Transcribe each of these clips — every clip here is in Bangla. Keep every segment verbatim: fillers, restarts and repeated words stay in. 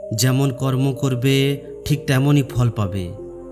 যেমন কর্ম করবে ঠিক তেমনই ফল পাবে।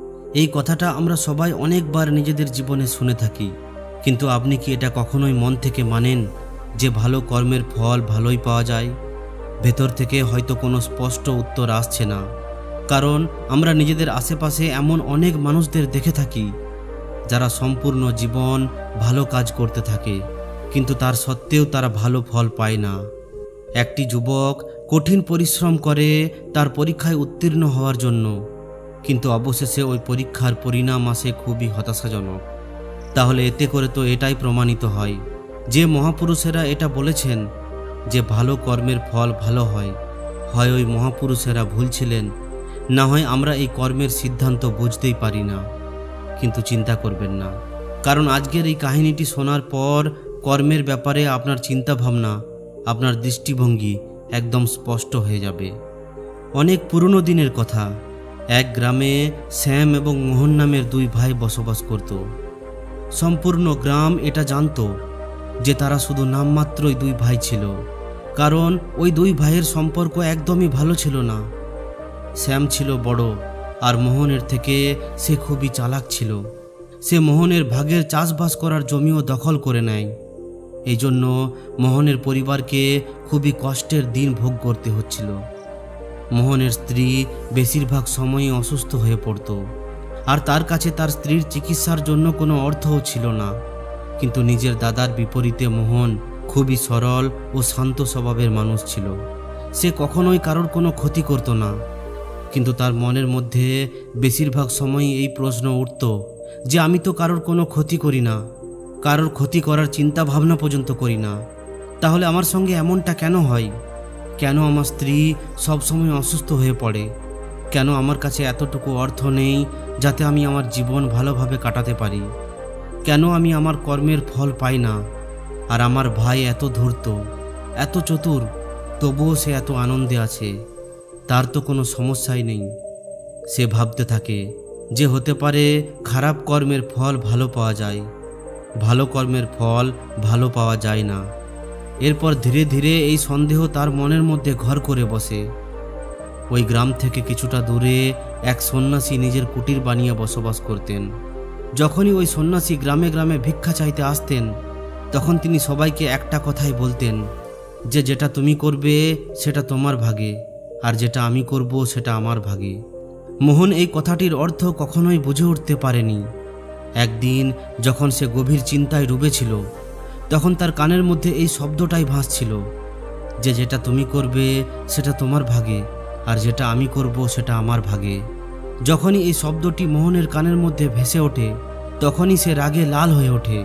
এই কথাটা আমরা সবাই অনেকবার নিজেদের জীবনে শুনে থাকি, কিন্তু আপনি কি এটা কখনোই মন থেকে মানেন যে ভালো কর্মের ফল ভালোই পাওয়া যায়? ভেতর থেকে হয়তো কোনো স্পষ্ট উত্তর আসছে না, কারণ আমরা নিজেদের আশেপাশে এমন অনেক মানুষদের দেখে থাকি যারা সম্পূর্ণ জীবন ভালো কাজ করতে থাকে, কিন্তু তার সত্ত্বেও তারা ভালো ফল পায় না। একটি যুবক কঠিন পরিশ্রম করে তার পরীক্ষায় উত্তীর্ণ হওয়ার জন্য, কিন্তু অবশেষে ওই পরীক্ষার পরিণাম আসে খুবই হতাশাজনক। তাহলে এতে করে তো এটাই প্রমাণিত হয় যে মহাপুরুষেরা এটা বলেছেন যে ভালো কর্মের ফল ভালো হয়, হয় ওই মহাপুরুষেরা ভুল ছিলেন, না হয় আমরা এই কর্মের সিদ্ধান্ত বুঝতেই পারি না। কিন্তু চিন্তা করবেন না, কারণ আজকের এই কাহিনীটি শোনার পর কর্মের ব্যাপারে আপনার চিন্তা ভাবনা, আপনার দৃষ্টিভঙ্গি একদম স্পষ্ট হয়ে যাবে। অনেক পুরনো দিনের কথা। এক গ্রামে শ্যাম এবং মোহন নামের দুই ভাই বসবাস করত। সম্পূর্ণ গ্রাম এটা জানত যে তারা শুধু নামমাত্রই দুই ভাই ছিল, কারণ ওই দুই ভাইয়ের সম্পর্ক একদমই ভালো ছিল না। শ্যাম ছিল বড়, আর মোহনের থেকে সে খুবই চালাক ছিল। সে মোহনের ভাগের চাষবাস করার জমিও দখল করে নেয়। এই জন্য মোহনের পরিবারকে খুবই কষ্টের দিন ভোগ করতে হচ্ছিল। মোহনের স্ত্রী বেশিরভাগ সময়ই অসুস্থ হয়ে পড়ত, আর তার কাছে তার স্ত্রীর চিকিৎসার জন্য কোনো অর্থও ছিল না। কিন্তু নিজের দাদার বিপরীতে মোহন খুবই সরল ও শান্ত স্বভাবের মানুষ ছিল। সে কখনোই কারোর কোনো ক্ষতি করত না, কিন্তু তার মনের মধ্যে বেশিরভাগ সময়ই এই প্রশ্ন উঠত যে আমি তো কারোর কোনো ক্ষতি করি না, কারোর ক্ষতি করার চিন্তা ভাবনা পর্যন্ত করি না, তাহলে আমার সঙ্গে এমনটা কেন হয়? কেন আমার স্ত্রী সবসময় অসুস্থ হয়ে পড়ে? কেন আমার কাছে এতটুকু অর্থ নেই যাতে আমি আমার জীবন ভালোভাবে কাটাতে পারি? কেন আমি আমার কর্মের ফল পাই না? আর আমার ভাই এত ধূর্ত, এত চতুর, তবুও সে এত আনন্দে আছে, তার তো কোনো সমস্যাই নেই। সে ভাবতে থাকে যে হতে পারে খারাপ কর্মের ফল ভালো পাওয়া যায়, ভালো কর্মের ফল ভালো পাওয়া যায় না। এরপর ধীরে ধীরে এই সন্দেহ তার মনের মধ্যে ঘর করে বসে। ওই গ্রাম থেকে কিছুটা দূরে এক সন্ন্যাসী নিজের কুটির বানিয়ে বসবাস করতেন। যখনই ওই সন্ন্যাসী গ্রামে গ্রামে ভিক্ষা চাইতে আসতেন, তখন তিনি সবাইকে একটা কথাই বলতেন যে যেটা তুমি করবে সেটা তোমার ভাগে, আর যেটা আমি করব সেটা আমার ভাগে। মোহন এই কথাটির অর্থ কখনোই বুঝে উঠতে পারেনি। একদিন যখন সে গভীর চিন্তায় ডুবেছিল, তখন তার কানের মধ্যে এই শব্দটাই ভাসছিল যে যেটা তুমি করবে সেটা তোমার ভাগে, আর যেটা আমি করব সেটা আমার ভাগে। যখনই এই শব্দটি মোহনের কানের মধ্যে ভেসে ওঠে, তখনই সে রাগে লাল হয়ে ওঠে।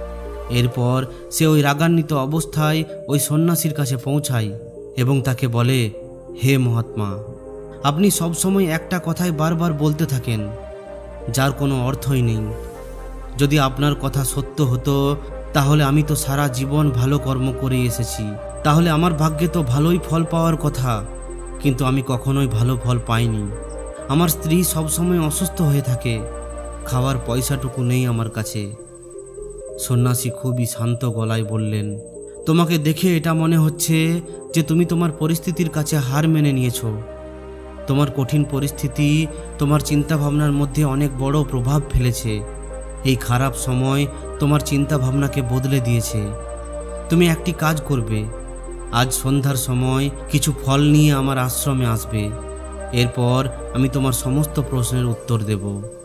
এরপর সে ওই রাগান্বিত অবস্থায় ওই সন্ন্যাসীর কাছে পৌঁছায় এবং তাকে বলে, হে মহাত্মা, আপনি সবসময় একটা কথাই বারবার বলতে থাকেন যার কোনো অর্থই নেই। যদি আপনার কথা সত্য হতো তাহলে আমি তো সারা জীবন ভালো কর্ম করে এসেছি, তাহলে আমার ভাগ্যে তো ভালোই ফল পাওয়ার কথা, কিন্তু আমি কখনোই ভালো ফল পাইনি। আমার স্ত্রী সবসময় অসুস্থ হয়ে থাকে, খাওয়ার পয়সাটুকু নেই আমার কাছে। সন্ন্যাসী খুবই শান্ত গলায় বললেন, তোমাকে দেখে এটা মনে হচ্ছে যে তুমি তোমার পরিস্থিতির কাছে হার মেনে নিয়েছো। তোমার কঠিন পরিস্থিতি তোমার চিন্তাভাবনার মধ্যে অনেক বড় প্রভাব ফেলেছে। এই খারাপ সময় তোমার চিন্তাভাবনাকে বদলে দিয়েছে। তুমি একটি কাজ করবে, আজ সন্ধ্যার সময় কিছু ফল নিয়ে আমার আশ্রমে আসবে, এরপর আমি তোমার সমস্ত প্রশ্নের উত্তর দেব।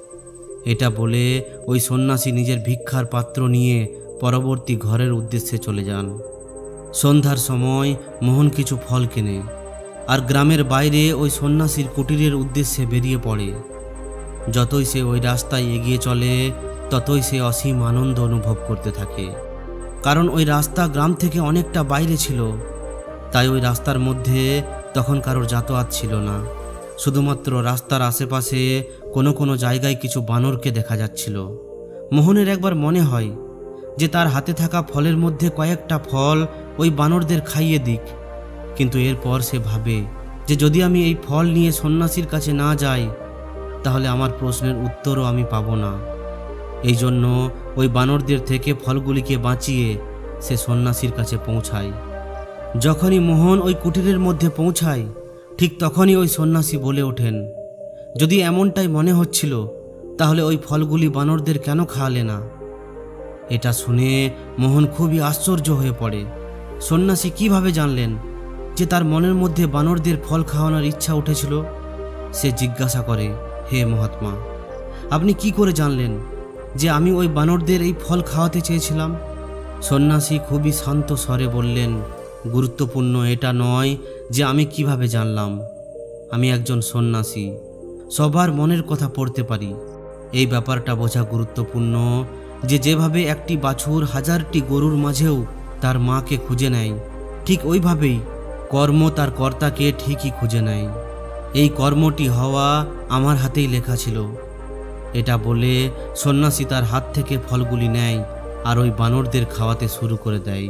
এটা বলে ওই সন্ন্যাসী নিজের ভিক্ষার পাত্র নিয়ে পরবর্তী ঘরের উদ্দেশ্যে চলে যান। সন্ধ্যার সময় মোহন কিছু ফল কেনে আর গ্রামের বাইরে ওই সন্ন্যাসীর কুটিরের উদ্দেশ্যে বেরিয়ে পড়ে। যতই সে ওই রাস্তায় এগিয়ে চলে, ততই সে অসীম আনন্দ অনুভব করতে থাকে, কারণ ওই রাস্তা গ্রাম থেকে অনেকটা বাইরে ছিল। তাই ওই রাস্তার মধ্যে তখন কারোর যাতায়াত ছিল না। শুধুমাত্র রাস্তার আশেপাশে কোনো কোনো জায়গায় কিছু বানরকে দেখা যাচ্ছিল। মোহনের একবার মনে হয় যে তার হাতে থাকা ফলের মধ্যে কয়েকটা ফল ওই বানরদের খাইয়ে দিক, কিন্তু এরপর সে ভাবে যে যদি আমি এই ফল নিয়ে সন্ন্যাসীর কাছে না যাই তাহলে আমার প্রশ্নের উত্তরও আমি পাবো না। এই জন্য ওই বানরদের থেকে ফলগুলিকে বাঁচিয়ে সে সন্ন্যাসীর কাছে পৌঁছায়। যখনই মোহন ওই কুটিরের মধ্যে পৌঁছায়, ঠিক তখনই ওই সন্ন্যাসী বলে ওঠেন, যদি এমনটাই মনে হচ্ছিল তাহলে ওই ফলগুলি বানরদের কেন খাওয়ালে না? এটা শুনে মোহন খুবই আশ্চর্য হয়ে পড়ে। সন্ন্যাসী কিভাবে জানলেন যে তার মনের মধ্যে বানরদের ফল খাওয়ানোর ইচ্ছা উঠেছিল? সে জিজ্ঞাসা করে, হে মহাত্মা, আপনি কি করে জানলেন যে আমি ওই বানরদের এই ফল খাওয়াতে চেয়েছিলাম? সন্ন্যাসী খুবই শান্ত স্বরে বললেন, গুরুত্বপূর্ণ এটা নয় যে আমি কিভাবে জানলাম। আমি একজন সন্ন্যাসী, সবার মনের কথা পড়তে পারি। এই ব্যাপারটা বোঝা গুরুত্বপূর্ণ যে যেভাবে একটি বাছুর হাজারটি গরুর মাঝেও তার মাকে খুঁজে নেয়, ঠিক ওইভাবেই কর্ম তার কর্তাকে ঠিকই খুঁজে নেয়। এই কর্মটি হওয়া আমার হাতেই লেখা ছিল। এটা বলে সন্ন্যাসী তার হাত থেকে ফলগুলি নেয় আর ওই বানরদের খাওয়াতে শুরু করে দেয়।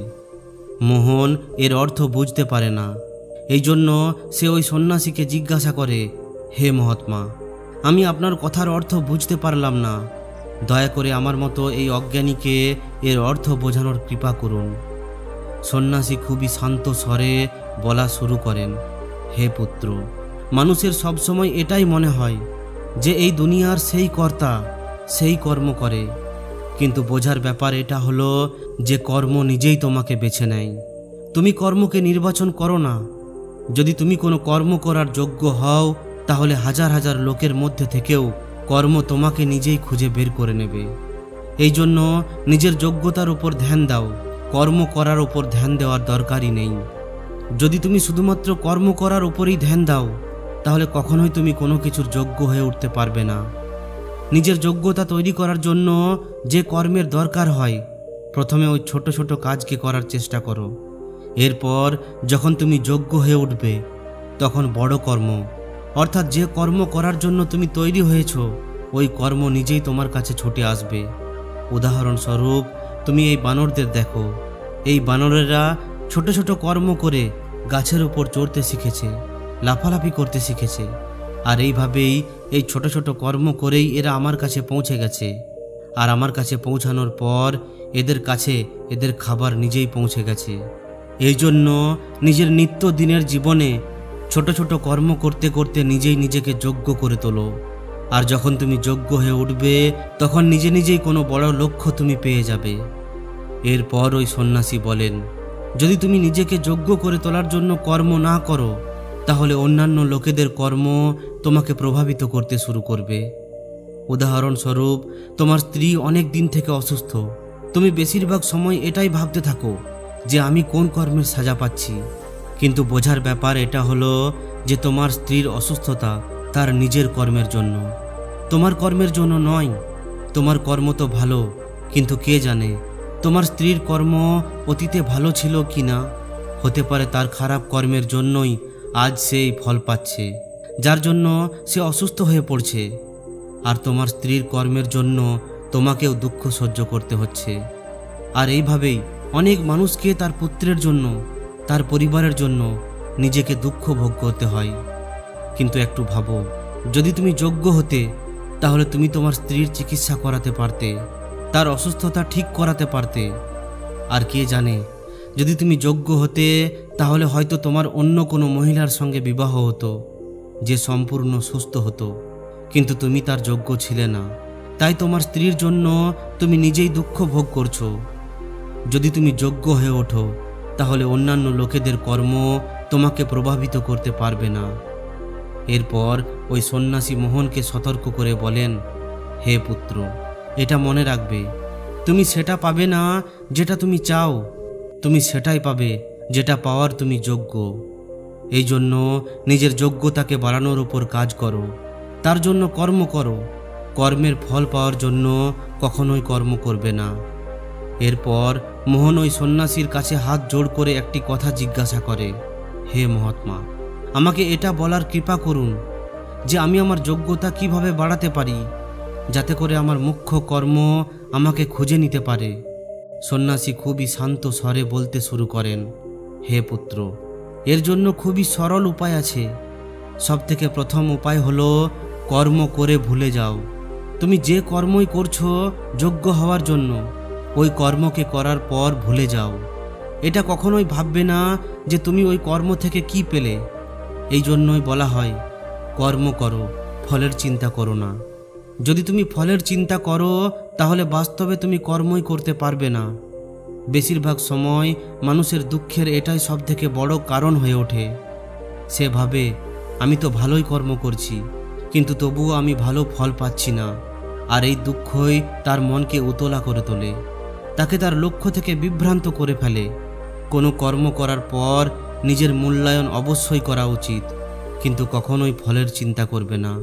মোহন এর অর্থ বুঝতে পারে না, এই জন্য সে ওই সন্ন্যাসীকে জিজ্ঞাসা করে, হে মহাত্মা, আমি আপনার কথার অর্থ বুঝতে পারলাম না, দয়া করে আমার মতো এই অজ্ঞানীকে এর অর্থ বোঝানোর কৃপা করুন। সন্ন্যাসী খুবই শান্ত স্বরে বলা শুরু করেন, হে পুত্র, মানুষের সবসময় এটাই মনে হয় যে এই দুনিয়ার সেই কর্তা সেই কর্ম করে, কিন্তু বোঝার ব্যাপার এটা হলো যে কর্ম নিজেই তোমাকে বেছে নেয়। তুমি কর্মকে নির্বাচন করো না। যদি তুমি কোনো কর্ম করার যোগ্য হও তাহলে হাজার হাজার লোকের মধ্যে থেকেও কর্ম তোমাকে নিজেই খুঁজে বের করে নেবে। এই জন্য নিজের যোগ্যতার উপর ধ্যান দাও, কর্ম করার উপর ধ্যান দেওয়ার দরকারই নেই। যদি তুমি শুধুমাত্র কর্ম করার উপরই ধ্যান দাও তাহলে কখনোই তুমি কোনো কিছুর যোগ্য হয়ে উঠতে পারবে না। নিজের যোগ্যতা তৈরি করার জন্য যে কর্মের দরকার হয়, প্রথমে ওই ছোট ছোট কাজকে করার চেষ্টা করো। এরপর যখন তুমি যোগ্য হয়ে উঠবে তখন বড় কর্ম, অর্থাৎ যে কর্ম করার জন্য তুমি তৈরি হয়েছ, ওই কর্ম নিজেই তোমার কাছে ছুটে আসবে। উদাহরণস্বরূপ তুমি এই বানরদের দেখো, এই বানরেরা ছোট ছোট কর্ম করে গাছের উপর চড়তে শিখেছে, লাফালাফি করতে শিখেছে, আর এইভাবেই এই ছোট ছোট কর্ম করেই এরা আমার কাছে পৌঁছে গেছে। আর আমার কাছে পৌঁছানোর পর এদের কাছে এদের খাবার নিজেই পৌঁছে গেছে। এই জন্য নিজের নিত্য দিনের জীবনে ছোট ছোট কর্ম করতে করতে নিজেই নিজেকে যোগ্য করে তোলো। আর যখন তুমি যোগ্য হয়ে উঠবে তখন নিজে নিজেই কোনো বড় লক্ষ্য তুমি পেয়ে যাবে। এরপর ওই সন্ন্যাসী বলেন, যদি তুমি নিজেকে যোগ্য করে তোলার জন্য কর্ম না করো তাহলে অন্যান্য লোকেদের কর্ম তোমাকে প্রভাবিত করতে শুরু করবে। উদাহরণস্বরূপ, তোমার স্ত্রী অনেক দিন থেকে অসুস্থ, তুমি বেশিরভাগ সময় এটাই ভাবতে থাকো যে আমি কোন কর্মের সাজা পাচ্ছি, কিন্তু বোঝার ব্যাপার এটা হলো যে তোমার স্ত্রীর অসুস্থতা তার নিজের কর্মের জন্য, তোমার কর্মের জন্য নয়। তোমার কর্ম তো ভালো, কিন্তু কে জানে তোমার স্ত্রীর কর্ম অতীতে ভালো ছিল কি না। হতে পারে তার খারাপ কর্মের জন্যই আজ সেই ফল পাচ্ছে, যার জন্য সে অসুস্থ হয়ে পড়ছে। আর তোমার স্ত্রীর কর্মের জন্য তোমাকেও দুঃখ সহ্য করতে হচ্ছে। আর এইভাবেই অনেক মানুষকে তার পুত্রের জন্য, তার পরিবারের জন্য নিজেকে দুঃখ ভোগ করতে হয়। কিন্তু একটু ভাবো, যদি তুমি যোগ্য হতে তাহলে তুমি তোমার স্ত্রীর চিকিৎসা করাতে পারতে, তার অসুস্থতা ঠিক করাতে পারতে। আর কে জানে, যদি তুমি যোগ্য হতে তাহলে হয়তো তোমার অন্য কোনো মহিলার সঙ্গে বিবাহ হতো যে সম্পূর্ণ সুস্থ হতো, কিন্তু তুমি তার যোগ্য ছিলে না, তাই তোমার স্ত্রীর জন্য তুমি নিজেই দুঃখ ভোগ করছো। যদি তুমি যোগ্য হয়ে ওঠো তাহলে অন্যান্য লোকেদের কর্ম তোমাকে প্রভাবিত করতে পারবে না। এরপর ওই সন্ন্যাসী মোহনকে সতর্ক করে বলেন, হে পুত্র, এটা মনে রাখবে, তুমি সেটা পাবে না যেটা তুমি চাও, তুমি সেটাই পাবে যেটা পাওয়ার তুমি যোগ্য। এই জন্য নিজের যোগ্যতাকে বাড়ানোর উপর কাজ করো, তার জন্য কর্ম করো। কর্মের ফল পাওয়ার জন্য কখনোই কর্ম করবে না। এরপর মোহন ওই সন্ন্যাসীর কাছে হাত জোড় করে একটি কথা জিজ্ঞাসা করে, হে মহাত্মা, আমাকে এটা বলার কৃপা করুন যে আমি আমার যোগ্যতা কিভাবে বাড়াতে পারি, যাতে করে আমার মুখ্য কর্ম আমাকে খুঁজে নিতে পারে। সন্ন্যাসী খুবই শান্ত স্বরে বলতে শুরু করেন, হে পুত্র, এর জন্য খুবই সরল উপায় আছে। সবথেকে প্রথম উপায় হলো কর্ম করে ভুলে যাও। তুমি যে কর্মই করছো যোগ্য হওয়ার জন্য, ওই কর্মকে করার পর ভুলে যাও। এটা কখনোই ভাববে না যে তুমি ওই কর্ম থেকে কি পেলে। এই জন্যই বলা হয় কর্ম করো, ফলের চিন্তা করো না। যদি তুমি ফলের চিন্তা করো তাহলে বাস্তবে তুমি কর্মই করতে পারবে না। বেশিরভাগ সময় মানুষের দুঃখের এটাই সবথেকে বড় কারণ হয়ে ওঠে। সে ভাবে আমি তো ভালোই কর্ম করছি, কিন্তু তবুও আমি ভালো ফল পাচ্ছি না। আর এই দুঃখই তার মনকে উতলা করে তোলে, তাকে তার লক্ষ্য থেকে বিভ্রান্ত করে ফেলে। কোনো কর্ম করার পর নিজের মূল্যায়ন অবশ্যই করা উচিত, কিন্তু কখনোই ফলের চিন্তা করবে না।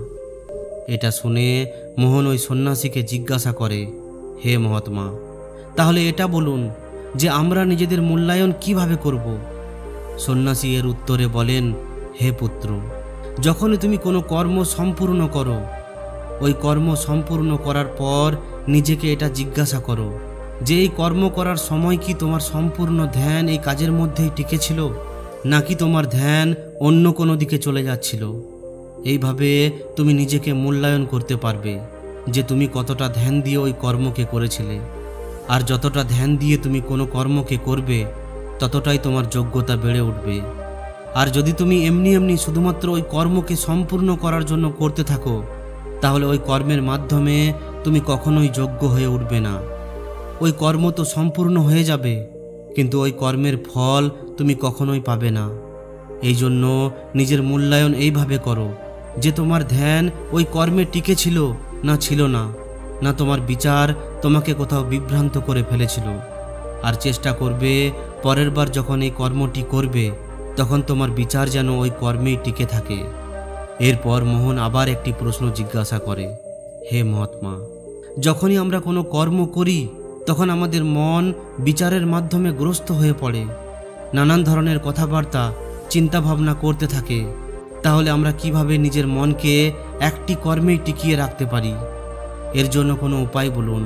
এটা শুনে মোহন ওই সন্ন্যাসীকে জিজ্ঞাসা করে, হে মহাত্মা, তাহলে এটা বলুন যে আমরা নিজেদের মূল্যায়ন কিভাবে করব? সন্ন্যাসী এর উত্তরে বলেন, হে পুত্র, যখনই তুমি কোনো কর্ম সম্পূর্ণ করো, ওই কর্ম সম্পূর্ণ করার পর নিজেকে এটা জিজ্ঞাসা করো যে এই কর্ম করার সময় কি তোমার সম্পূর্ণ ধ্যান এই কাজের মধ্যেই টিকেছিল, নাকি তোমার ধ্যান অন্য কোনো দিকে চলে যাচ্ছিল। এইভাবে তুমি নিজেকে মূল্যায়ন করতে পারবে যে তুমি কতটা ধ্যান দিয়ে ওই কর্মকে করেছিলে। আর যতটা ধ্যান দিয়ে তুমি কোনো কর্মকে করবে, ততটাই তোমার যোগ্যতা বেড়ে উঠবে। আর যদি তুমি এমনি এমনি শুধুমাত্র ওই কর্মকে সম্পূর্ণ করার জন্য করতে থাকো, তাহলে ওই কর্মের মাধ্যমে তুমি কখনোই যোগ্য হয়ে উঠবে না। ওই কর্ম তো সম্পূর্ণ হয়ে যাবে, কিন্তু ওই কর্মের ফল তুমি কখনোই পাবে না। এই জন্য নিজের মূল্যায়ন এইভাবে করো যে তোমার ধ্যান ওই কর্মে টিকে ছিল না ছিল না, না তোমার বিচার তোমাকে কোথাও বিভ্রান্ত করে ফেলেছিল। আর চেষ্টা করবে পরের বার যখন এই কর্মটি করবে, তখন তোমার বিচার যেন ওই কর্মেই টিকে থাকে। এরপর মোহন আবার একটি প্রশ্ন জিজ্ঞাসা করে, হে মহাত্মা, যখনই আমরা কোনো কর্ম করি তখন আমাদের মন বিচারের মাধ্যমে গ্রস্ত হয়ে পড়ে, নানান ধরনের কথাবার্তা চিন্তা ভাবনা করতে থাকে। তাহলে আমরা কিভাবে নিজের মনকে একটি কর্মেই টিকিয়ে রাখতে পারি? এর জন্য কোনো উপায় বলুন।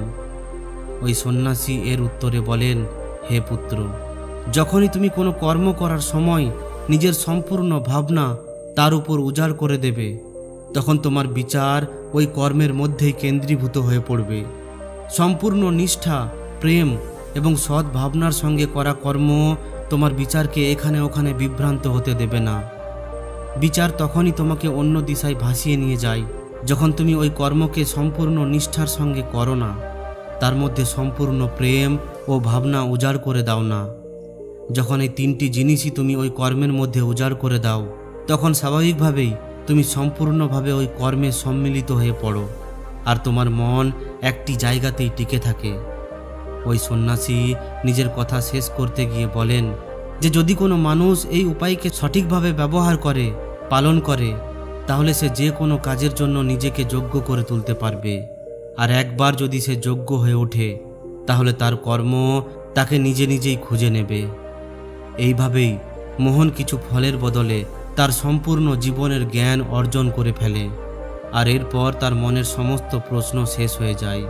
ওই সন্ন্যাসী এর উত্তরে বলেন, হে পুত্র, যখনই তুমি কোনো কর্ম করার সময় নিজের সম্পূর্ণ ভাবনা তার উপর উজাড় করে দেবে, তখন তোমার বিচার ওই কর্মের মধ্যেই কেন্দ্রীভূত হয়ে পড়বে। সম্পূর্ণ নিষ্ঠা, প্রেম এবং সৎ ভাবনার সঙ্গে করা কর্ম তোমার বিচারকে এখানে ওখানে বিভ্রান্ত হতে দেবে না। বিচার তখনই তোমাকে অন্য দিশায় ভাসিয়ে নিয়ে যায় যখন তুমি ওই কর্মকে সম্পূর্ণ নিষ্ঠার সঙ্গে করো না, তার মধ্যে সম্পূর্ণ প্রেম ও ভাবনা উজাড় করে দাও না। যখন এই তিনটি জিনিসই তুমি ওই কর্মের মধ্যে উজাড় করে দাও, তখন স্বাভাবিকভাবেই তুমি সম্পূর্ণভাবে ওই কর্মে সম্মিলিত হয়ে পড়ো, আর তোমার মন একটি জায়গাতেই টিকে থাকে। ওই সন্ন্যাসী নিজের কথা শেষ করতে গিয়ে বলেন যে যদি কোনো মানুষ এই উপায়কে সঠিকভাবে ব্যবহার করে, পালন করে, তাহলে সে যে কোনো কাজের জন্য নিজেকে যোগ্য করে তুলতে পারবে। আর একবার যদি সে যোগ্য হয়ে ওঠে, তাহলে তার কর্ম তাকে নিজে নিজেই খুঁজে নেবে। এইভাবেই মোহন কিছু ফলের বদলে তার সম্পূর্ণ জীবনের জ্ঞান অর্জন করে ফেলে। আর এরপর তার মনের সমস্ত প্রশ্ন শেষ হয়ে যায়।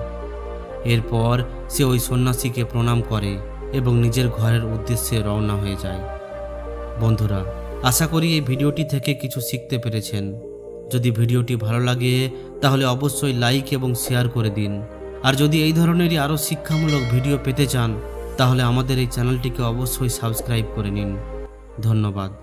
এরপর সে ওই সন্ন্যাসীকে প্রণাম করে এবং নিজের ঘরের উদ্দেশ্যে রওনা হয়ে যায়। বন্ধুরা, আশা করি এই ভিডিওটি থেকে কিছু শিখতে পেরেছেন। যদি ভিডিওটি ভালো লাগে তাহলে অবশ্যই লাইক এবং শেয়ার করে দিন। আর যদি এই ধরনেরই আরও শিক্ষামূলক ভিডিও পেতে চান, তাহলে আমাদের এই চ্যানেলটিকে অবশ্যই সাবস্ক্রাইব করে নিন। ধন্যবাদ।